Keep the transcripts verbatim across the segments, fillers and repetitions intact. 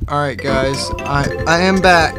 Alright guys, I, I am back.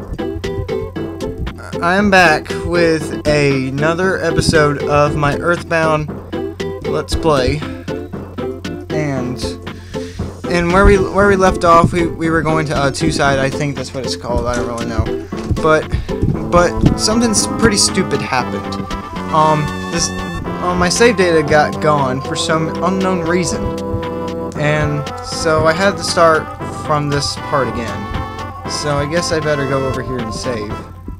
I am back with a, another episode of my Earthbound Let's Play. And and where we where we left off, we, we were going to uh, Two-Side, I think that's what it's called, I don't really know. But but something pretty stupid happened. Um this uh, my save data got gone for some unknown reason. And so I had to start from this part again. So I guess I better go over here and save.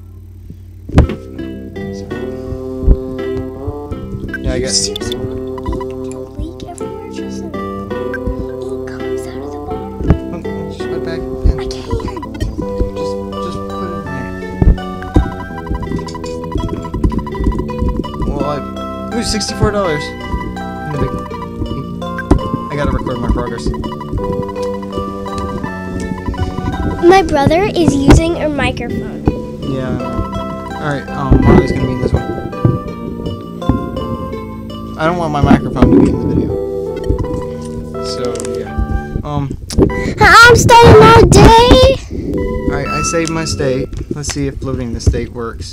Yeah, I guess. Seriously, you leak everywhere, just ink comes out of the bottle. Oh, just put it back in. I can't. Just, just put it in there. Well, I... Ooh, sixty-four dollars. I gotta record my progress. My brother is using a microphone. Yeah. Alright, um, Marley's gonna be in this one. I don't want my microphone to be in the video. So, yeah. Um. I'm staying all day! Alright, I saved my state. Let's see if loading the state works.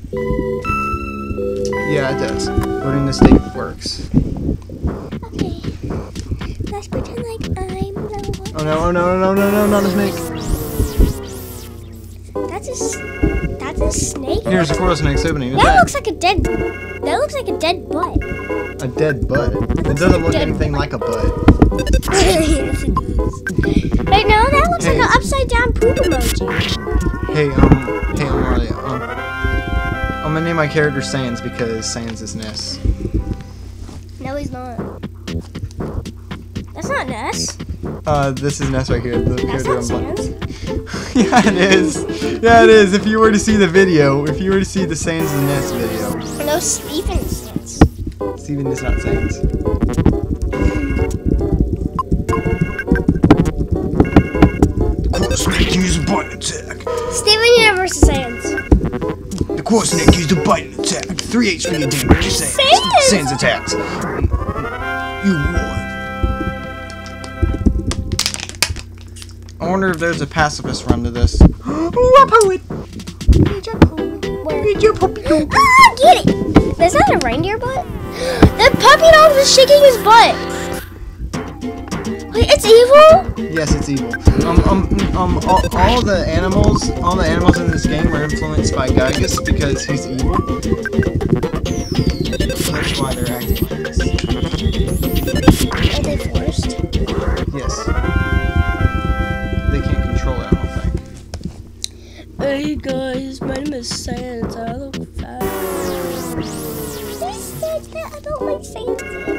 Yeah, it does. Loading the state works. Okay. Let's pretend like I'm the one. Oh no, oh no, no, no, no, not a snake. That's a, s- that's a snake? Here's a coral snake's opening. What's That that? looks like a dead, that looks like a dead butt. A dead butt. It looks doesn't like look dead anything like a butt. Yes, it does. Right now, that looks Hey. like an upside down poop emoji. Hey, um, hey, Marley, um, I'm gonna name my character Sans because Sans is Ness. No, he's not. That's not Ness. Uh, this is Ness right here. The That's character not I'm playing. Sans. Yeah, it is. Yeah, it is. If you were to see the video, if you were to see the Sans and Ness video. No, Stephen's Sans. Steven is not Sans. The snake used a button attack. Stephen Universe is Sans. The quartz snake used a button attack. three H P of damage. Sans. Sans! Sans attacks. You won. I wonder if there's a pacifist run to this. Where? Ah, get it! Is that a reindeer butt? The puppy dog was shaking his butt. Wait, it's evil? Yes, it's evil. Um, um, um, all, all the animals, all the animals in this game are influenced by Gygus because he's evil. That's why they're acting like this. Are they forced? Yes. They can't control it, I don't think. Hey guys, my name is Sans. I look fat. They said that I don't like Sans.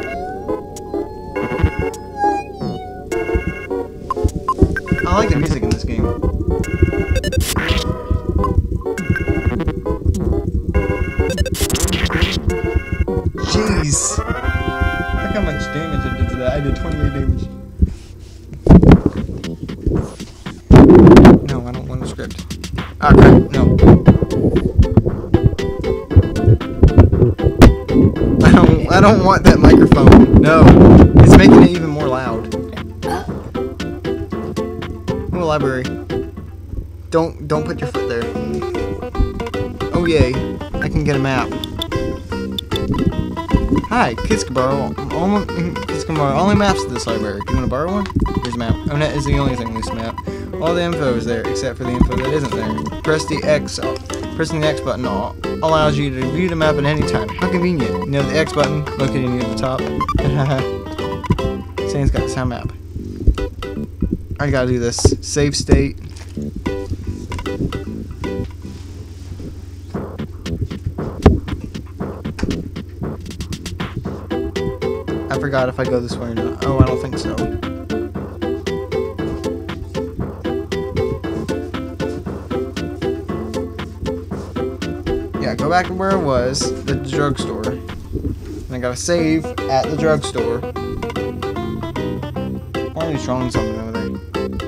I like the music in this game. Jeez. Look how much damage I did to that. I did twenty-eight damage. No, I don't want a script. Ah, crap. No. I don't, I don't want that microphone. No. It's making it even more loud. Oh, library. Don't don't put your foot there. Oh yay! I can get a map. Hi, kids can borrow. Only, kids can borrow only maps to this library. Do you want to borrow one? Here's a map. Oh, that is the only thing in this map. All the info is there, except for the info that isn't there. Press the X. Pressing the X button allows you to view the map at any time. How convenient! You know the X button located near the top. Sans got the sound map. I gotta do this. Save state. I forgot if I go this way or not. Oh, I don't think so. Yeah, go back to where I was, the drugstore. And I gotta save at the drugstore. Why are you drawing something over there?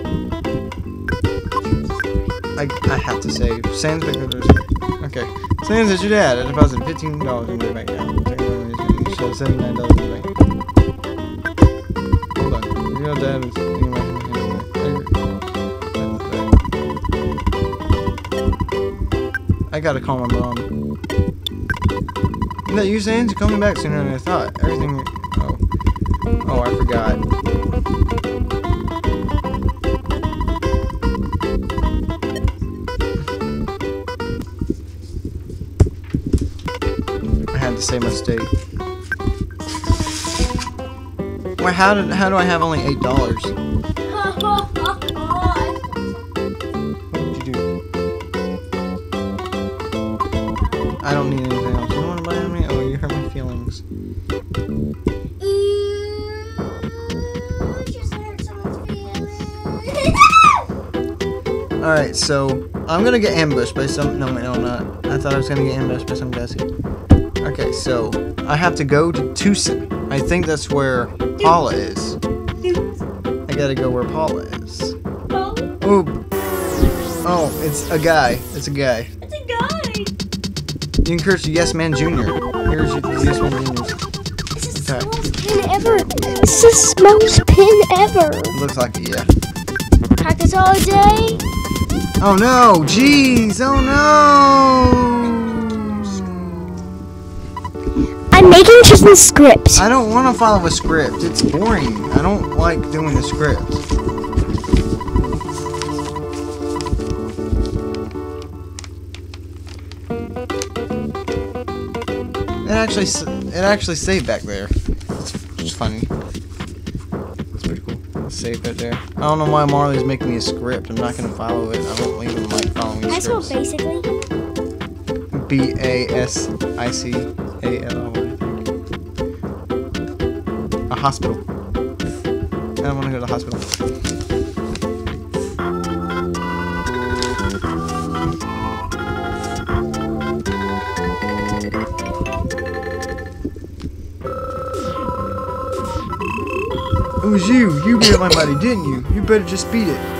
I, I have to save. Sans pictures. Okay. Sans, it's your dad. I deposited fifteen dollars in your bank account. You should have seventy-nine dollars in the bank. Hold on. Your dad is thinking about I gotta call my mom. No, you saying you're coming back sooner than I thought. Everything. Oh. Oh, I forgot. I had to say my state. Well, how did how do I have only eight dollars? What did you do? I don't need anything else. You want to buy me? Oh, you hurt my feelings. Alright, so I'm gonna get ambushed by some. No, wait, no, I'm not. I thought I was gonna get ambushed by some guys here. Okay, so I have to go to Tucson. I think that's where Paula is. I gotta go where Paula is. Oh, oh, it's a guy. It's a guy. It's a guy. You can curse Yes Man Junior Here's your Yes Man Junior This is the smallest pin ever. This is the smallest pin ever. Looks like it, yeah. Practice all day. Oh no! Jeez! Oh no! I'm making just the script. I don't want to follow a script. It's boring. I don't like doing a script. It actually, s- it actually saved back there. It's just funny. It's pretty cool. It's saved right there. I don't know why Marley's making me a script. I'm not gonna follow it. I don't even like following I spell scripts. basically. B A S I C A L L. A hospital. I don't want to go to the hospital. It was you. You beat up my buddy, didn't you? You better just beat it.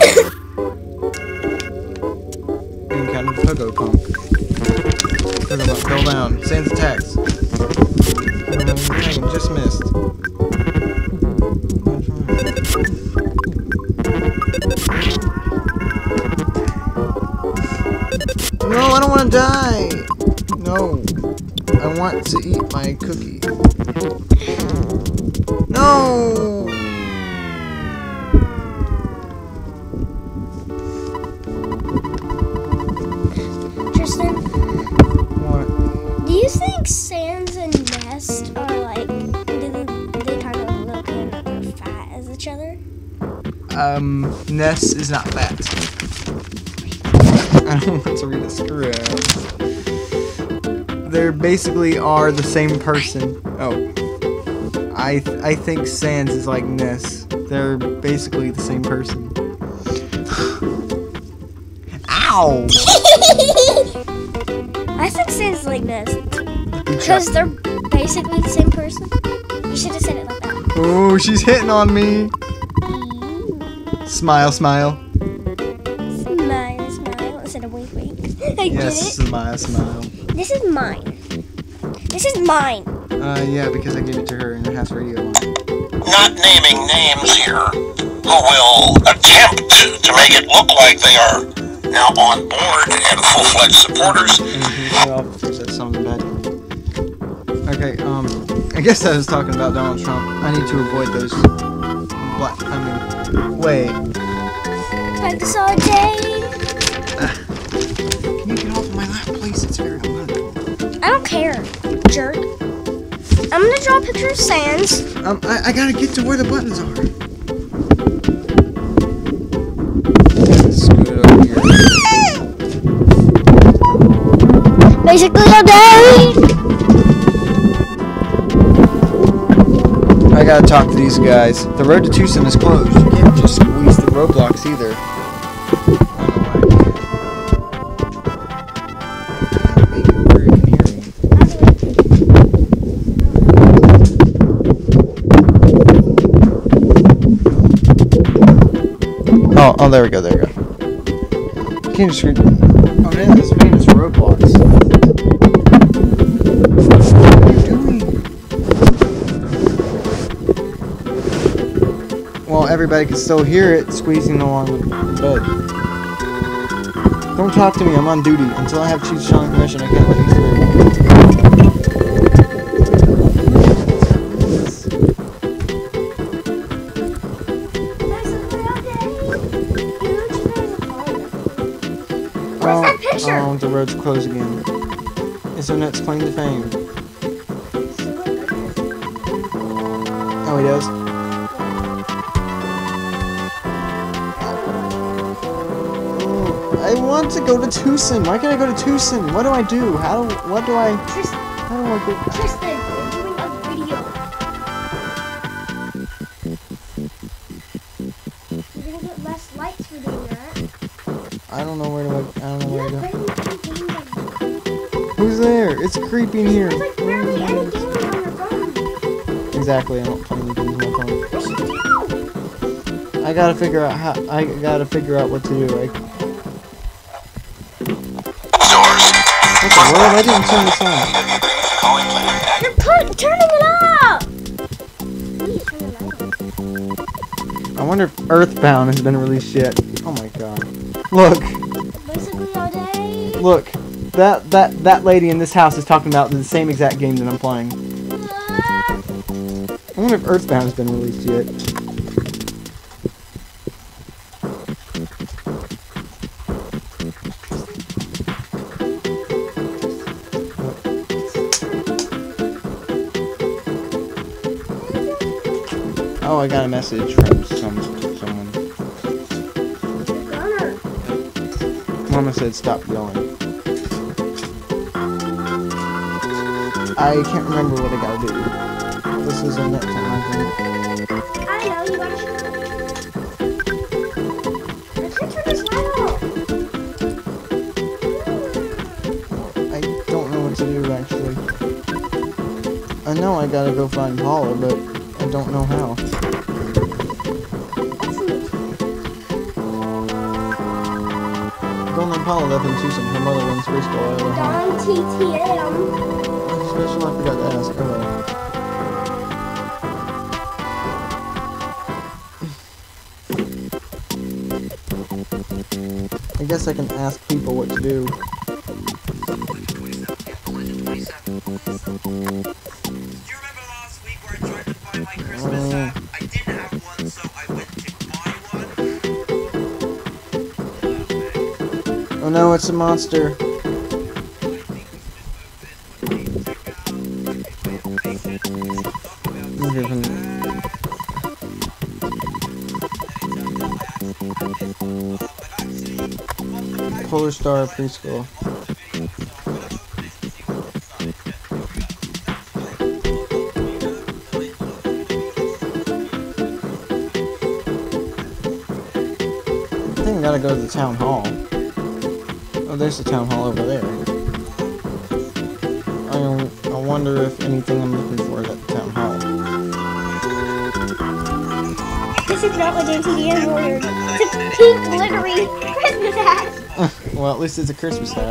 You encountered Pogo Punk. Pogo Punk, go down. Sans attacks. Oh, dang, just missed. No, I don't want to die. No. I want to eat my cookie. No. Tristan, What? do you think Sans and Nest are like, do they, they kind of look and they're fat as each other? Um, Ness is not fat. I don't want to read a script. They basically are the same person. Oh. I th I think Sans is like Ness. They're basically the same person. Ow! I think Sans is like Nest. Because they're basically the same person. You should have said it like that. Oh, she's hitting on me. Smile, smile. Smile, smile, instead of wink, wink. I Yes, get it. smile, smile. This is mine. This is mine. Uh, yeah, because I gave it to her and it has radio on it. Not naming names here, who will attempt to make it look like they are now on board and full-fledged supporters. And the officers that sounds bad. Okay, um, I guess I was talking about Donald Trump. I need to avoid those black, I mean, wait. Practice all day. Can you get off of my lap, please? It's very uncomfortable. I don't care, jerk. I'm gonna draw a picture of Sans. Um, I, I gotta get to where the buttons are. Scoot it over here. Basically all day. I gotta talk to these guys. The road to Tucson is closed. You can't just squeeze the roadblocks either. Oh, oh, there we go, there we go. You can't just read. Oh, man, this man is roadblocks. What are you doing? Well, everybody can still hear it squeezing along the bed. Don't talk to me, I'm on duty. Until I have Chief Sean permission, I can't let you through. Where's that picture? Oh, the road's closed again. Internet's claim to fame. Oh, he does? Oh, I want to go to Tucson. Why can't I go to Tucson? What do I do? How do, what do I, Tristan, how do I go? Tristan, we're doing a video. You're gonna get less likes for doing that. I don't know where to, I don't know where to You're go. not playing any games. Who's there? It's creepy in here. There's like barely any games on your phone. Exactly, I don't play any games on my phone. Yes, you do. I gotta figure out how, I gotta figure out what to do. I, Doors. what the world? I didn't turn this on. Calling plan. You're put, turning it up. Please turn it up. I wonder if Earthbound has been released yet. Oh my god. Look, Basically all day. look. That that that lady in this house is talking about the same exact game that I'm playing. Ah. I wonder if Earthbound has been released yet. Oh, I got a message from some someone. Gunner. Mama said stop yelling. I can't remember what I gotta do. This is a net time, I think. I know, you gotta shoot. I can't turn this light off. I don't know what to do, actually. I know I gotta go find Paula, but I don't know how. Golden Paula left in Tucson. Her mother runs preschool out of her home. Don T T M. Special, I forgot to ask. Oh well. I guess I can ask people what to do. Uh, oh no, it's a monster. Polar Star Preschool. I think I gotta go to the town hall. Oh, there's the town hall over there. I, I wonder if anything I'm looking for is at the town hall. This is not what N T D M ordered. It's a pink glittery Christmas hat. Well, at least it's a Christmas hat.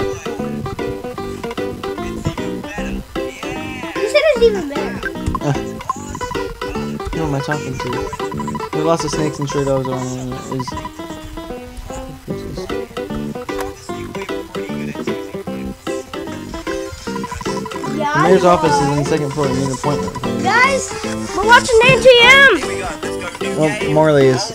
You said it's even better. Who am I talking to? There are lots of snakes and Shreddos on it. Is Yeah, the mayor's I office is know. in the second floor. You need an appointment. Guys, we're watching N T M. Well, Morley is.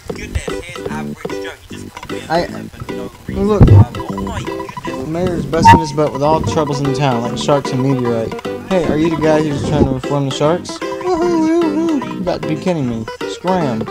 I. Look. The mayor's busting his butt with all the troubles in town, like sharks and meteorite. Hey, are you the guy who's trying to reform the sharks? Woohoo! You're about to be kidding me. Scram.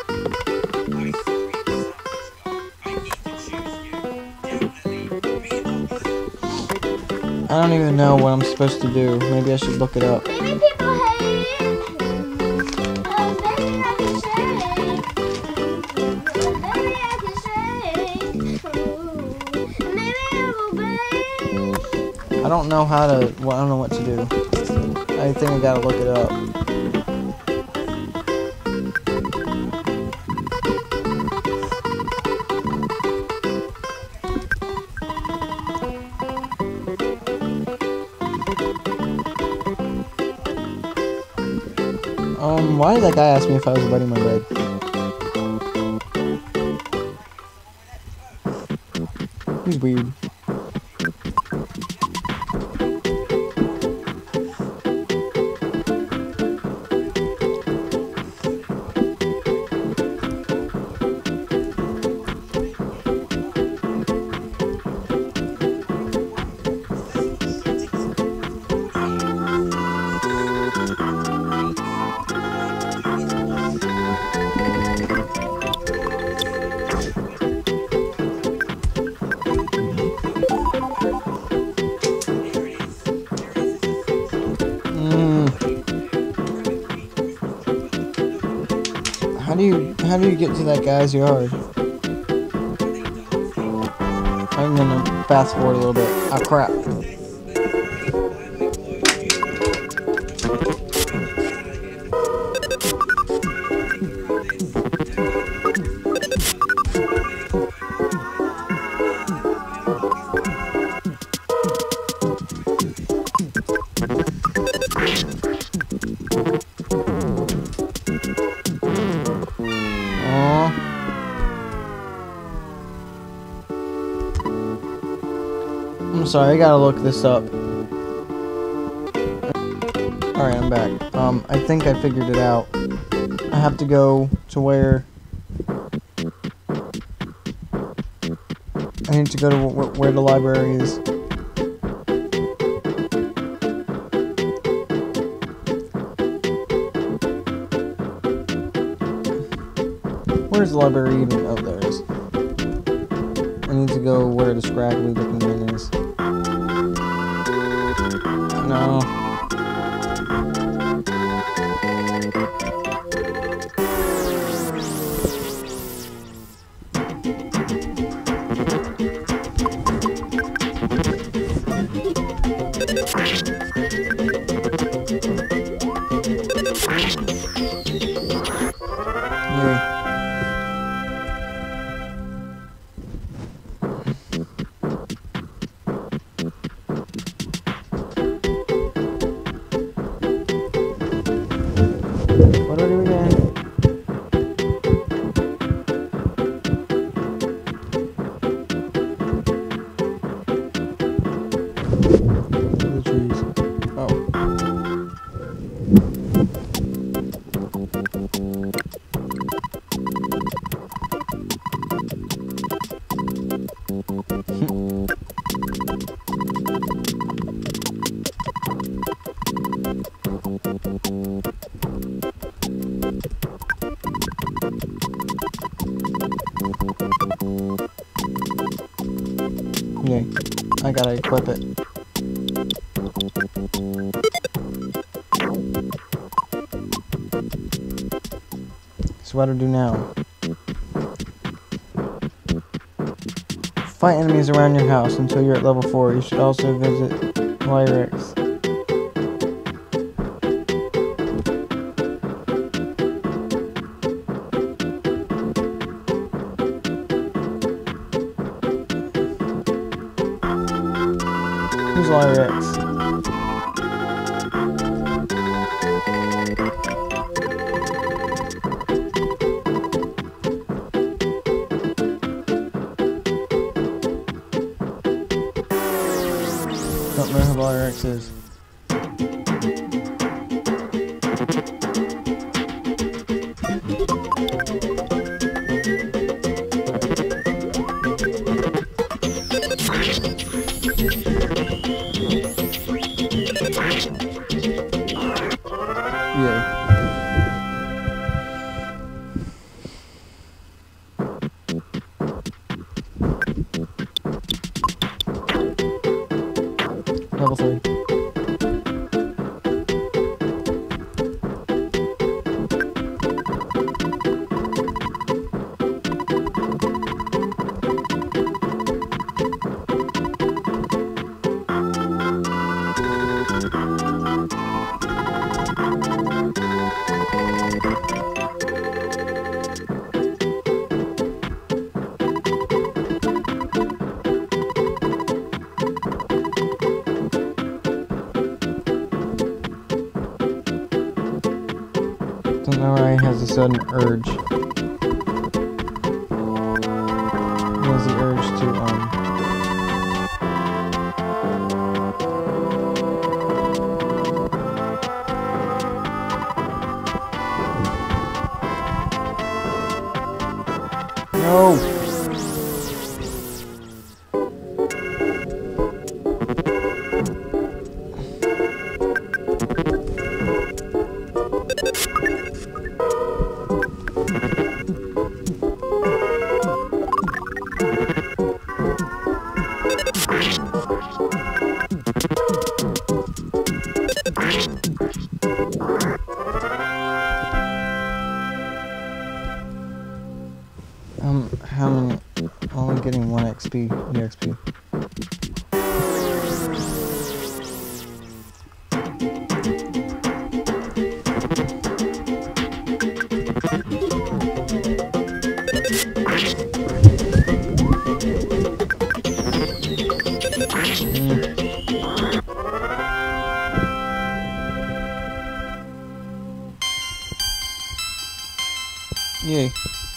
I don't even know what I'm supposed to do. Maybe I should look it up. Maybe people hate it. Oh, maybe I can shake. Maybe I can shake. Maybe I will break. I don't know how to. Well, I don't know what to do. I think I gotta look it up. Um, why did that guy ask me if I was wetting my bed? He's weird. How do you how do you get to that guy's yard? I'm gonna fast forward a little bit. Oh crap. I'm sorry, I gotta look this up. Alright, I'm back. Um, I think I figured it out. I have to go to where... I need to go to wh where the library is. Where's the library even? Oh, there it is. I need to go where the scraggly looking man is. No. Yeah. What do I do again? The trees. Oh. Okay, I gotta equip it. So what do I do now? Fight enemies around your house until you're at level four. You should also visit Lyrex. Who's Lyrex? Don't know who Lyrex is. Yeah. Level three. Don't know why he has a sudden urge. He has the urge to, um... No. Um, how many? Only getting one X P, E X P. Yay.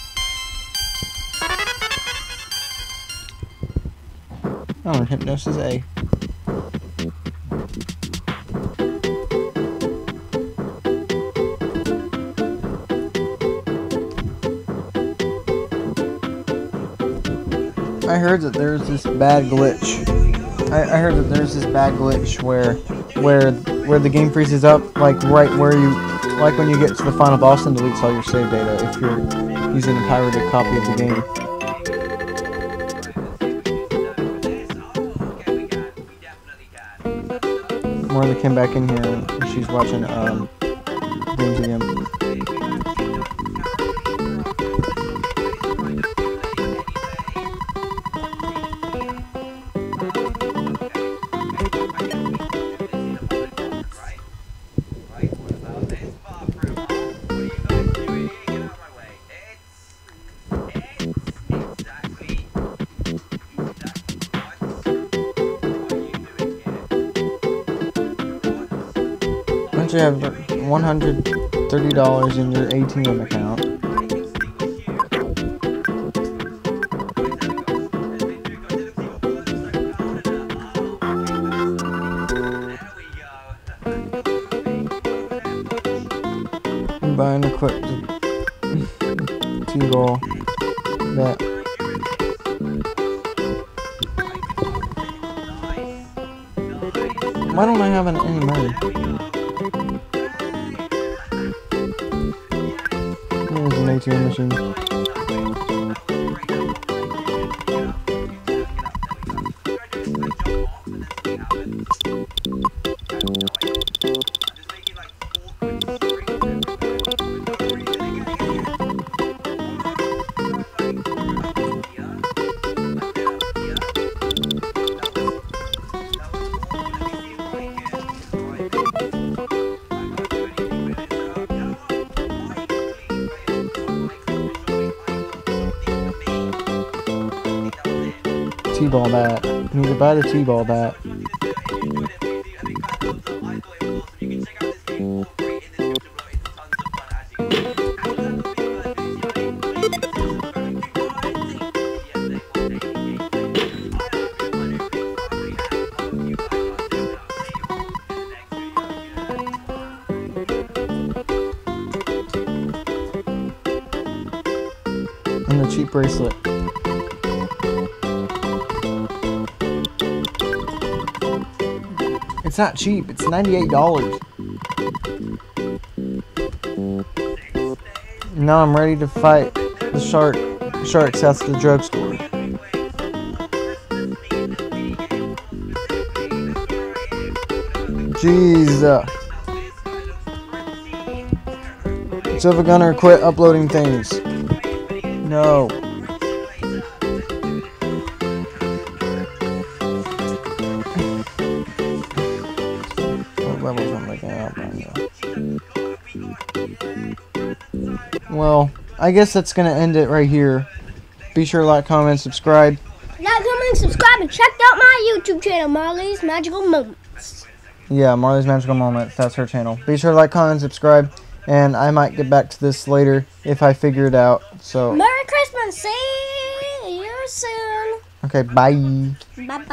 Oh, and Hypnosis A. I heard that there's this bad glitch. I, I heard that there's this bad glitch where, where, where the game freezes up, like right where you, like when you get to the final boss and deletes all your save data if you're using a pirated copy of the game. Marley came back in here and she's watching um games again. Once you have one hundred thirty dollars in your A T M account, I'm buying a quick T-ball that why don't I have any money? Here's an A T M machine. T-ball bat. You need to buy the T-ball bat. And the cheap bracelet. It's not cheap, it's ninety-eight dollars. Now I'm ready to fight the shark sharks at the drugstore. Jeez. Uh, Silver Gunner quit uploading things. No. Levels I'm looking at right now. Well, I guess that's gonna end it right here. Be sure to like, comment, subscribe. Like, comment, subscribe, and check out my YouTube channel, Marley's Magical Moments. Yeah, Marley's Magical Moments. That's her channel. Be sure to like, comment, subscribe, and I might get back to this later if I figure it out. So. Merry Christmas! See you soon. Okay, bye. Bye.